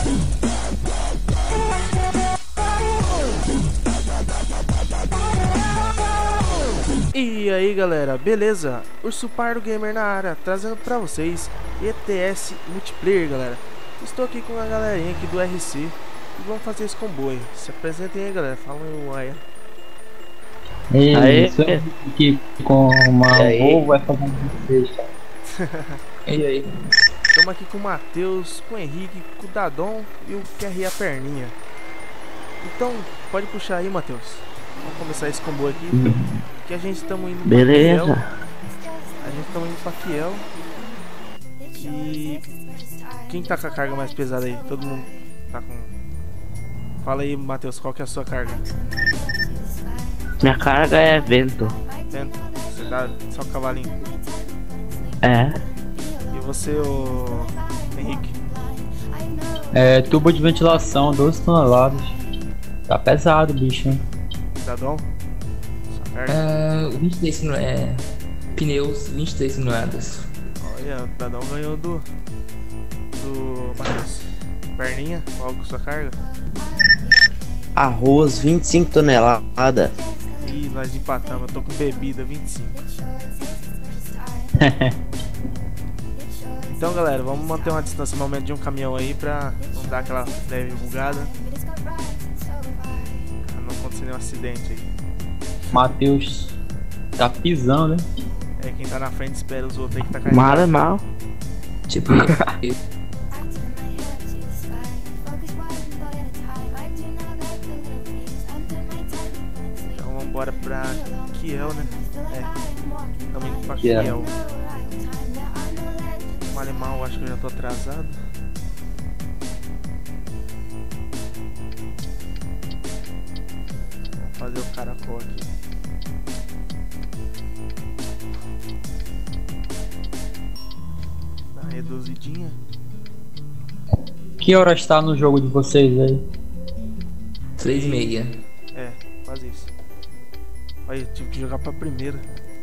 E aí galera, beleza? Urso Pardo Gamer na área, trazendo pra vocês ETS Multiplayer, galera. Estou aqui com a galerinha aqui do RC e vamos fazer esse combo aí. Se apresentem aí, galera, falam aí o Aia. E aí, aqui com uma Volvo vai fazer um vídeo. E aí? Estamos aqui com o Matheus, com o Henrique, com o Dadon e o QRA Perninha. Então, pode puxar aí, Matheus. Vamos começar esse combo aqui. Que a gente estamos indo pra Beleza. Kiel. A gente estamos indo pra Kiel. E quem tá com a carga mais pesada aí? Todo mundo tá com... Fala aí, Matheus, qual que é a sua carga? Minha carga é vento. Vento? Você dá só cavalinho? É. E você, o Henrique? É, tubo de ventilação, 12 toneladas. Tá pesado, bicho, hein? Dadon? Sua carga? 23 pneus, 23 toneladas. Olha, o Dadon ganhou do Matheus. Perninha, qual que é a sua carga? Arroz, 25 toneladas. Ih, nós empatamos, eu tô com bebida, 25. Então galera, vamos manter uma distância no momento de um caminhão aí pra não dar aquela leve bugada, pra não acontecer nenhum acidente aí. Matheus tá pisando, né? É, quem tá na frente espera os outros aí que tá caindo. Mal é mal. Tipo, Então vamos embora pra Kiel, né? É, estamos indo pra Kiel. Kiel. Mal é mal, acho que eu já tô atrasado. Vamos fazer o caracol aqui. Dá uma reduzidinha. Que hora está no jogo de vocês aí? 3,5. É, quase isso. Olha, eu tive que jogar pra primeira.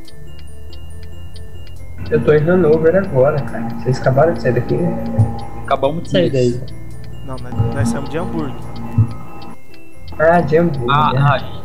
Eu tô em Hanover agora, cara. Vocês acabaram de sair daqui, né? Acabamos de sair daí. Não, nós saímos de Hamburgo. Ah, de Hamburgo, né?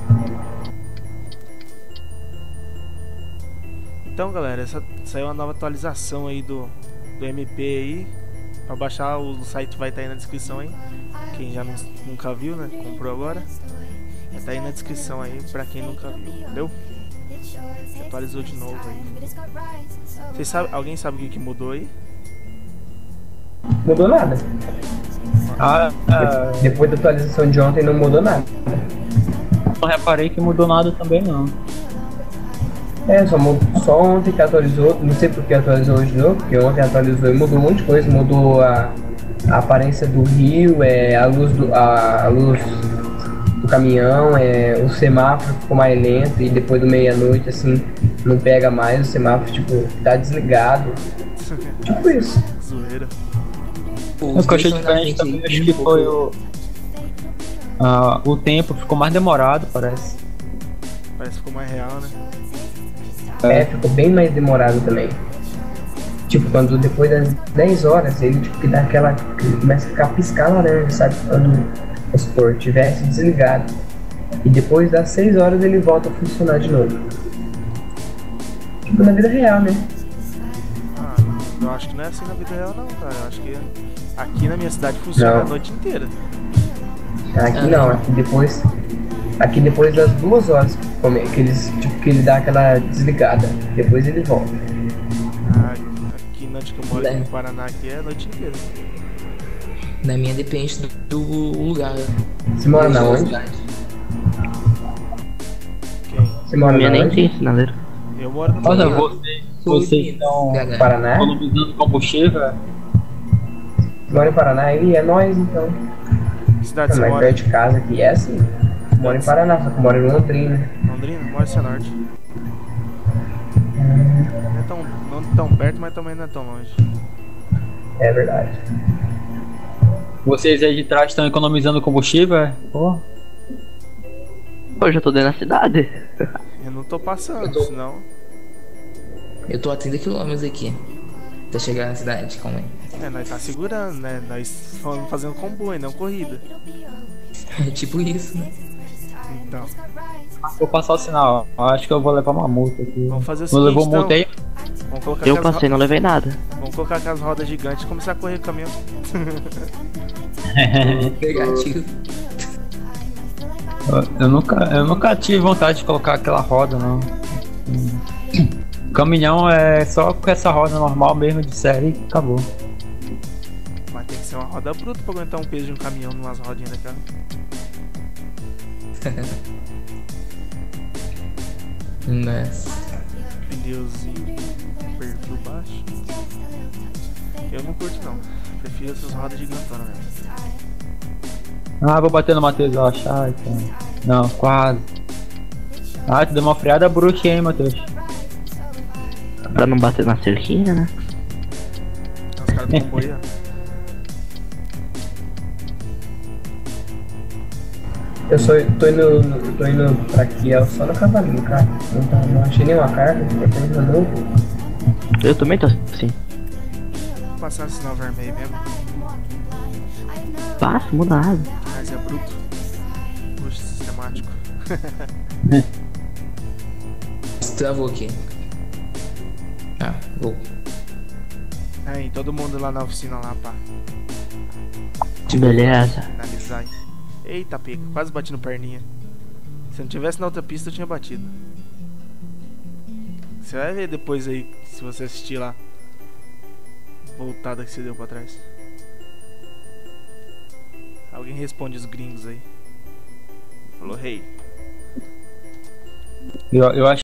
Então galera, saiu uma nova atualização aí do MP aí. Pra baixar, o site vai estar aí na descrição aí. Quem já nunca viu, né? Comprou agora. Vai estar aí na descrição aí pra quem nunca viu, entendeu? Atualizou de novo aí. Vocês sabem, alguém sabe o que mudou aí? Mudou nada. Depois da atualização de ontem não mudou nada. Não reparei que mudou nada também não. É, só ontem que atualizou, não sei por que atualizou hoje de novo, porque ontem atualizou e mudou um monte de coisa, mudou a aparência do rio, a luz do caminhão, o semáforo ficou mais lento e depois do meia-noite assim, não pega mais, o semáforo tipo, tá desligado. Tipo isso. Zoeira. O que eu achei diferente também, acho que foi o tempo ficou mais demorado, parece. Parece que ficou mais real, né? É, ficou bem mais demorado também. Tipo, quando depois das 10 horas ele tipo, que dá aquela. Que começa a ficar piscar laranja, sabe? Quando o supor tivesse desligado. E depois das 6 horas ele volta a funcionar de novo. Tipo na vida real, né? Ah, eu acho que não é assim na vida real não, cara. Eu acho que aqui na minha cidade funciona a noite inteira. Aqui não, aqui depois das 2 horas que ele dá aquela desligada, depois ele volta. Ah, aqui onde que eu moro, aqui no Paraná, aqui é a noite inteira. Na minha depende do lugar. Você mora na onde? Quem? Você mora Minha na nem onde? tem sinaleiro. Eu moro no Olha, Paraná. vocês estão No Paraná? economizando combustível. Você mora em Paraná aí? É nóis então. Que cidade você Mas mora? perto de casa aqui é assim. Moro em Paraná, só que moro em Londrina. Londrina? Moro em Cianorte. Não é tão perto, mas também não é tão longe. É verdade. Vocês aí de trás estão economizando combustível, é? Pô. Pô, já tô dentro da cidade. Eu não tô passando, senão... Eu tô a 30 km aqui. Até chegar na cidade, calma aí. É, nós tá segurando, né? Nós vamos fazendo comboio, não corrida. É tipo isso, né? Então, Vou passar o sinal, ó. Acho que eu vou levar uma multa aqui. vamos fazer o Não seguinte, levou então. multa aí? Vamos colocar Eu com as passei, não levei nada. Vamos colocar com as rodas gigantes e começar a correr com o caminhão. Negativo. Eu nunca tive vontade de colocar aquela roda, não. Caminhão é só com essa roda normal mesmo de série e acabou. Mas tem que ser uma roda bruta pra aguentar um peso de um caminhão numas rodinhas daquela. Mas... Pneuzinho, perfil baixo. Eu não curto não. Prefiro essas rodas gigantonas mesmo. Ah, vou bater no Matheus, eu acho. Ai, cara. Não, quase. Ah, tu deu uma freada bruxa, hein, Matheus. Pra não bater na cerquinha, né? Os caras do comboio, ó. Tô indo pra Kiel só no cavalinho, cara. Não achei nenhuma carga, tô novo. Eu também tô assim. Vou passar sinal vermelho mesmo. Passa, muda nada. Mas é bruto. Puxa, sistemático. Travou aqui. Ah, vou. Aí, todo mundo lá na oficina lá, pá. Que beleza. Finalizar aí. Eita, pega, quase bati no perninha. Se não tivesse na outra pista, eu tinha batido. Você vai ver depois aí, se você assistir lá. Voltada que você deu pra trás. Alguém responde os gringos aí. Falou, hey. Eu acho